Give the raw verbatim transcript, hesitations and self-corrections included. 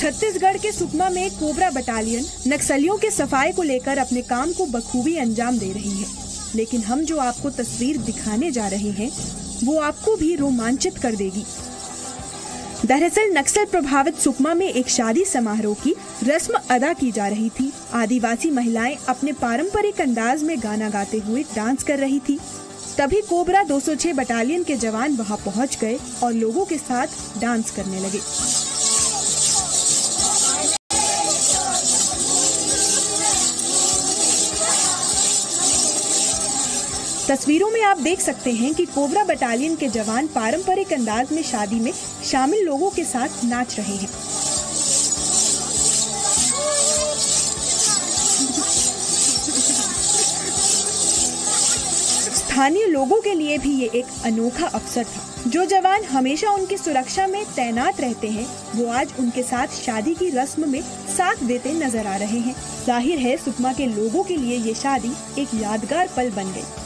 छत्तीसगढ़ के सुकमा में cobra battalion नक्सलियों के सफाई को लेकर अपने काम को बखूबी अंजाम दे रही है। लेकिन हम जो आपको तस्वीर दिखाने जा रहे हैं वो आपको भी रोमांचित कर देगी। दरअसल नक्सल प्रभावित सुकमा में एक शादी समारोह की रस्म अदा की जा रही थी। आदिवासी महिलाएं अपने पारंपरिक अंदाज में गाना गाते हुए डांस कर रही थी। तभी कोबरा दो सौ छह बटालियन के जवान वहां पहुंच गए और लोगों के साथ डांस करने लगे। तस्वीरों में आप देख सकते हैं कि कोबरा बटालियन के जवान पारंपरिक अंदाज में शादी में शामिल लोगों के साथ नाच रहे हैं। स्थानीय लोगों के लिए भी ये एक अनोखा अवसर था। जो जवान हमेशा उनकी सुरक्षा में तैनात रहते हैं वो आज उनके साथ शादी की रस्म में साथ देते नजर आ रहे हैं। जाहिर है सुकमा के लोगों के लिए ये शादी एक यादगार पल बन गई।